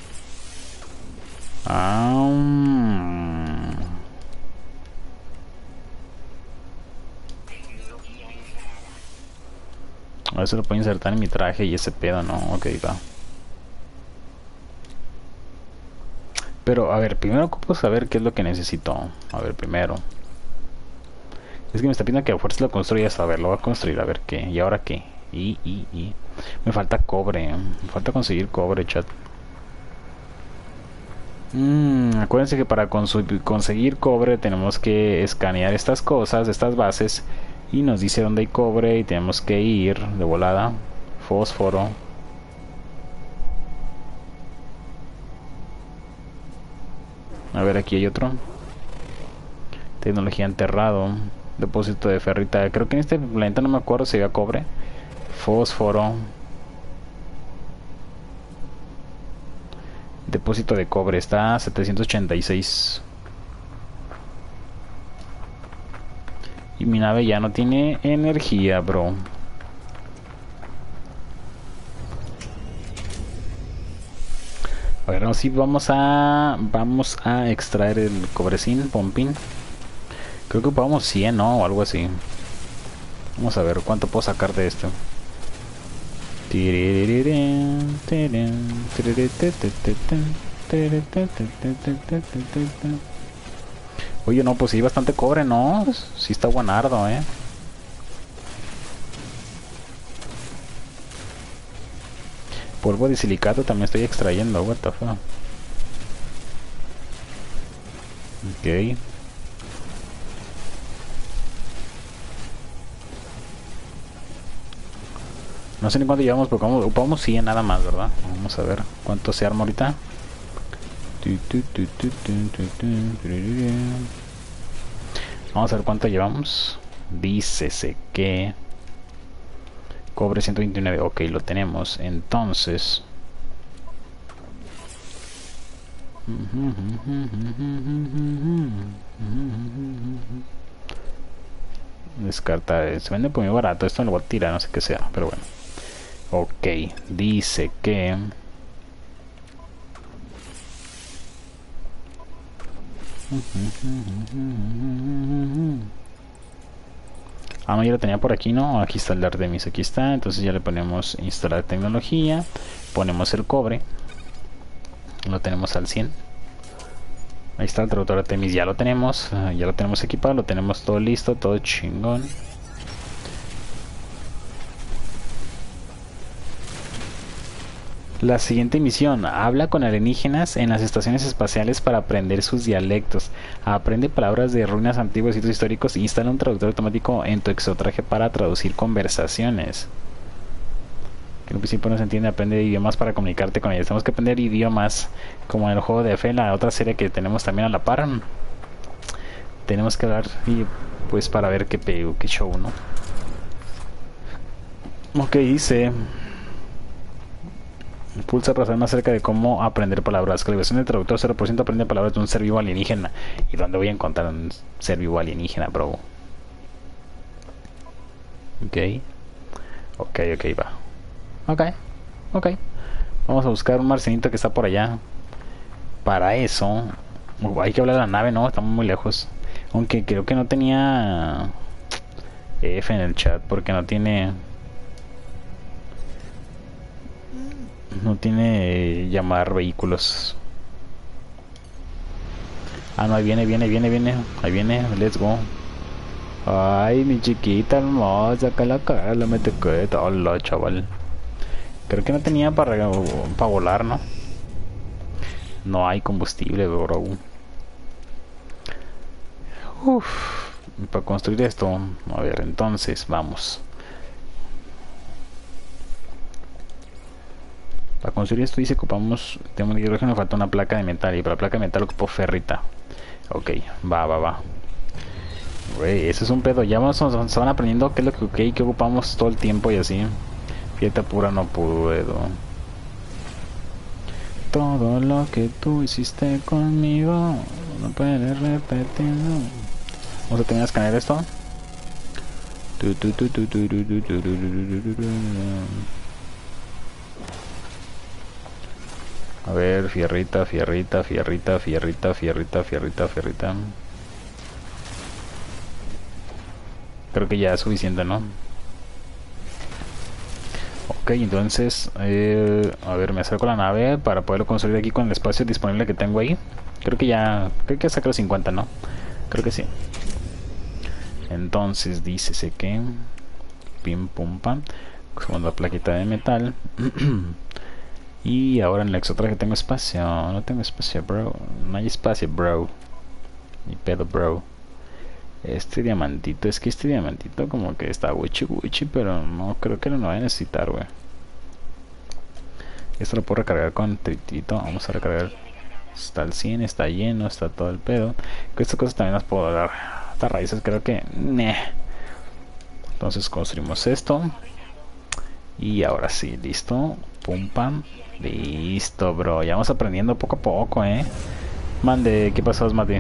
A ver si lo puedo insertar en mi traje y ese pedo, ¿no? Ok, va. Pero, a ver, primero ocupo saber qué es lo que necesito. A ver, primero. Es que me está pidiendo que a fuerza lo construyas. A ver, lo voy a construir, a ver qué. ¿Y ahora qué? Me falta cobre. Me falta conseguir cobre, chat. Acuérdense que para conseguir cobre tenemos que escanear estas cosas, estas bases. Y nos dice dónde hay cobre y tenemos que ir de volada. Fósforo. A ver, aquí hay otro. Tecnología enterrado. Depósito de ferrita. Creo que en este planeta no me acuerdo si había cobre. Fósforo. Depósito de cobre. Está a 786. Y mi nave ya no tiene energía, bro. A ver, no, sí, vamos a extraer el cobrecín, pompín. Creo que ocupamos 100, ¿no? O algo así. Vamos a ver cuánto puedo sacar de esto. Oye, no, pues sí, bastante cobre, ¿no? Sí está buenardo, ¿eh? Polvo de silicato también estoy extrayendo, what the fuck. Ok. No sé ni cuánto llevamos, porque ocupamos 100 nada más, ¿verdad? Vamos a ver cuánto se arma ahorita. Vamos a ver cuánto llevamos. Dícese que cobre 129. Ok, lo tenemos. Entonces descarta. Se vende por muy barato. Esto lo voy a tirar, no sé qué sea, pero bueno. Ok, dice que ah, no, ya lo tenía por aquí, ¿no? Aquí está el Artemis, aquí está. Entonces ya le ponemos instalar tecnología. Ponemos el cobre. Lo tenemos al 100. Ahí está el traductor Artemis, ya lo tenemos. Ya lo tenemos equipado, lo tenemos todo listo, todo chingón. La siguiente misión: habla con alienígenas en las estaciones espaciales para aprender sus dialectos. Aprende palabras de ruinas antiguas y sitios históricos. Instala un traductor automático en tu exotraje para traducir conversaciones. Que en un principio no se entiende. Aprende idiomas para comunicarte con ellos. Tenemos que aprender idiomas, como en el juego de Fe, la otra serie que tenemos también a la par. Tenemos que hablar y pues para ver qué show, ¿no? Ok, dice: pulsa para saber más acerca de cómo aprender palabras. Calibración del traductor 0% aprende palabras de un ser vivo alienígena. ¿Y dónde voy a encontrar un ser vivo alienígena, bro? Ok. Ok, va. Ok. Vamos a buscar un marcianito que está por allá. Para eso hay que hablar de la nave, ¿no? Estamos muy lejos. Aunque creo que no tenía F en el chat porque no tiene llamar vehículos. Ah, no, ahí viene. Ahí viene, let's go. Ay, mi chiquita hermosa, que la cara la mete quieta. Hola, chaval. Creo que no tenía para volar, ¿no? No hay combustible, bro. Uff. Para construir esto, a ver, entonces, vamos. Para construir esto dice que ocupamos, tenemos hidrógeno, me falta una placa de metal. Y para la placa de metal ocupo ferrita. Ok, va. Wey, eso es un pedo. Ya se van aprendiendo qué es lo que ocupamos todo el tiempo y así. Fiesta pura no puedo. Todo lo que tú hiciste conmigo no puedes repetirlo. Vamos a tener que escanear esto. A ver, fierrita. Creo que ya es suficiente, ¿no? Ok, entonces, a ver, me acerco a la nave para poderlo construir aquí con el espacio disponible que tengo ahí. Creo que saqué los 50, ¿no? Creo que sí. Entonces, dícese que pim pum pam, segundo la plaquita de metal. Y ahora en el exotraje tengo espacio. No tengo espacio, bro. No hay espacio, bro. Ni pedo, bro. Este diamantito, es que este diamantito como que está wichi, pero no creo que lo voy a necesitar, güey. Esto lo puedo recargar con tritito. Vamos a recargar. Está al 100, está lleno, está todo el pedo. Que estas cosas también las puedo dar. estas raíces creo que... Neh. Entonces construimos esto. Y ahora sí, listo. Pum pam. Listo, bro. Ya vamos aprendiendo poco a poco, Mande, ¿qué pasó, Mati?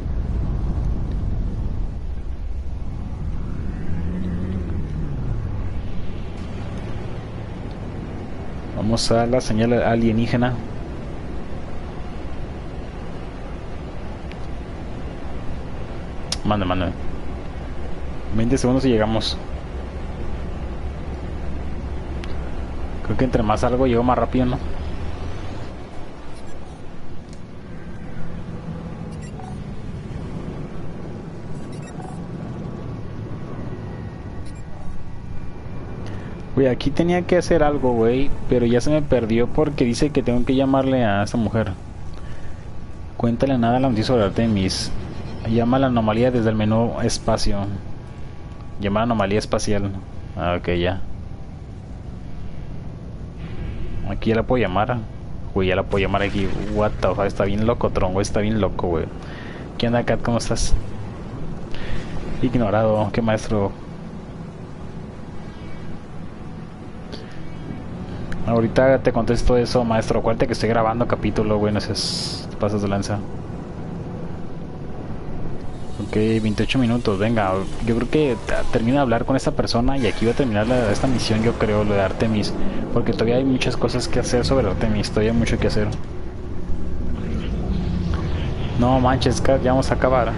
Vamos a la señal alienígena. Mande, mande. 20 segundos y llegamos. Creo que entre más algo llego más rápido, ¿no? Güey, aquí tenía que hacer algo, güey, pero ya se me perdió porque dice que tengo que llamarle a esa mujer. Cuéntale nada a la noticia sobre Artemis. Llama a la anomalía desde el menú espacio. Llama a anomalía espacial. Ah, ok, ya. Aquí ya la puedo llamar. Güey, ya la puedo llamar aquí. What the fuck, está bien loco, tronco, está bien loco, güey. ¿Qué onda, Kat? ¿Cómo estás? Ignorado, qué maestro. Ahorita te contesto eso, maestro. Acuérdate que estoy grabando capítulo, güey. No seas pasas de lanza. Ok, 28 minutos, venga. Yo creo que termino de hablar con esta persona y aquí voy a terminar esta misión, yo creo, lo de Artemis. Porque todavía hay muchas cosas que hacer sobre Artemis. Todavía hay mucho que hacer. No manches, Kat, ya vamos a acabar.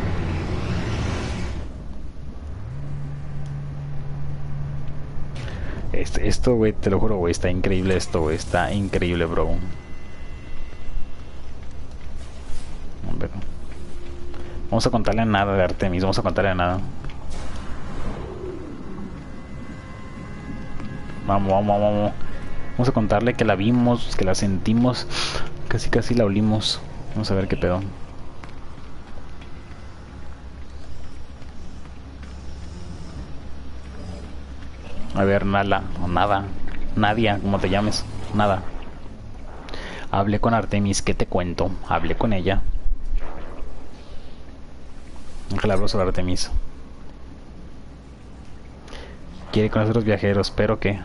Esto, güey, te lo juro, güey, está increíble esto, güey. Está increíble, bro. A ver. Vamos a contarle nada de Artemis, vamos a contarle nada. Vamos, vamos, vamos. Vamos a contarle que la vimos, que la sentimos. Casi, casi la olimos. Vamos a ver qué pedo. A ver, Nala, o nada. Nadia, como te llames. Nada. Hablé con Artemis, ¿qué te cuento? Hablé con ella. Déjale hablo sobre Artemis. Quiere conocer a los viajeros, pero que...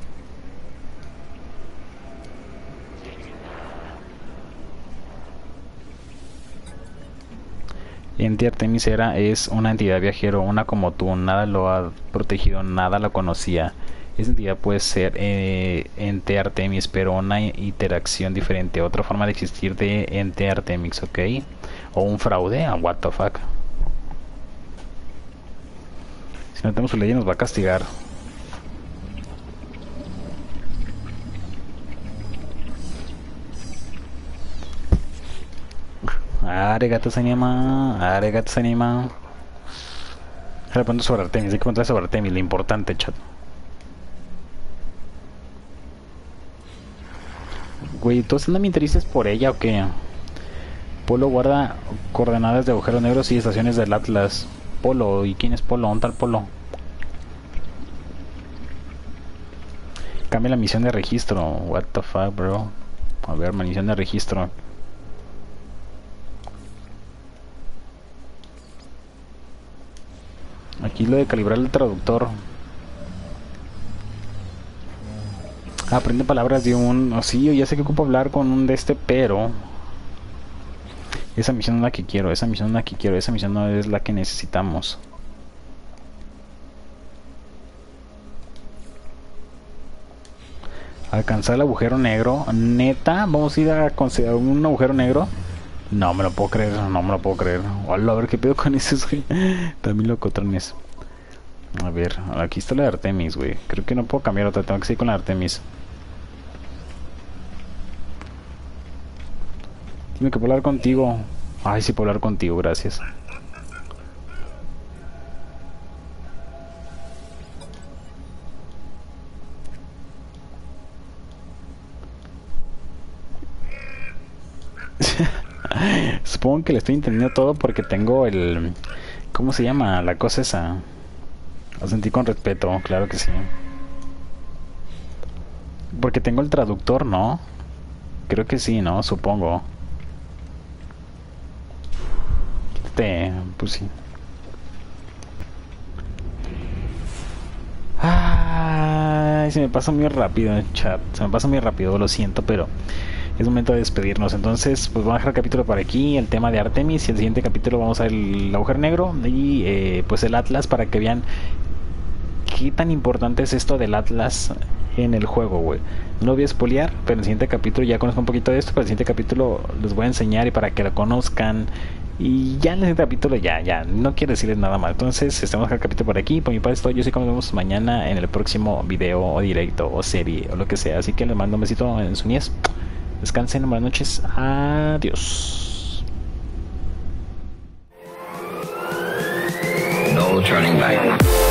Ente Artemis es una entidad viajero, una como tú, nada lo ha protegido, nada lo conocía. Esa entidad puede ser Ente Artemis, pero una interacción diferente, otra forma de existir de Ente Artemis, ¿ok? O un fraude, what the fuck. Si no tenemos su ley nos va a castigar. Arigato Sanima, Arigato Sanima. Le pregunto sobre Artemis, hay que contar sobre Artemis, lo importante, chat. Güey, ¿todos andan intereses por ella o qué? Polo guarda coordenadas de agujeros negros y estaciones del Atlas. Polo, ¿y quién es Polo? ¿Dónde está el Polo? Cambia la misión de registro. What the fuck, bro. A ver, misión de registro. Aquí lo de calibrar el traductor. Aprende palabras de un... Oh, sí, yo ya sé que ocupo hablar con un de este, pero... Esa misión no es la que quiero, esa misión no es la que quiero, esa misión no es la que necesitamos. Alcanzar el agujero negro. Neta, vamos a ir a considerar un agujero negro. No me lo puedo creer, no me lo puedo creer. Hola, a ver qué pedo con eso, güey. También locotrones. A ver, aquí está la de Artemis, güey. Creo que no puedo cambiar otra, tengo que seguir con la de Artemis. Tengo que hablar contigo. Ay, sí, puedo hablar contigo, gracias. Supongo que le estoy entendiendo todo porque tengo el... ¿Cómo se llama? La cosa esa. Lo sentí con respeto, claro que sí. Porque tengo el traductor, ¿no? Creo que sí, ¿no? Supongo. Quítate, pues sí. Ay, se me pasa muy rápido en el chat. Se me pasa muy rápido, lo siento, pero es momento de despedirnos. Entonces, pues vamos a dejar el capítulo por aquí, el tema de Artemis. Y el siguiente capítulo vamos a ver el agujero negro y pues el Atlas, para que vean qué tan importante es esto del Atlas en el juego, güey. No lo voy a spoilear, pero en el siguiente capítulo ya conozco un poquito de esto, pero en el siguiente capítulo les voy a enseñar y para que lo conozcan. Y ya en el siguiente capítulo ya, no quiero decirles nada más. Entonces, estamos acá el capítulo por aquí. Por mi parte, yo sé que nos vemos mañana en el próximo video o directo o serie o lo que sea. Así que les mando un besito en su niez. Descansen, buenas noches. Adiós. No turning back.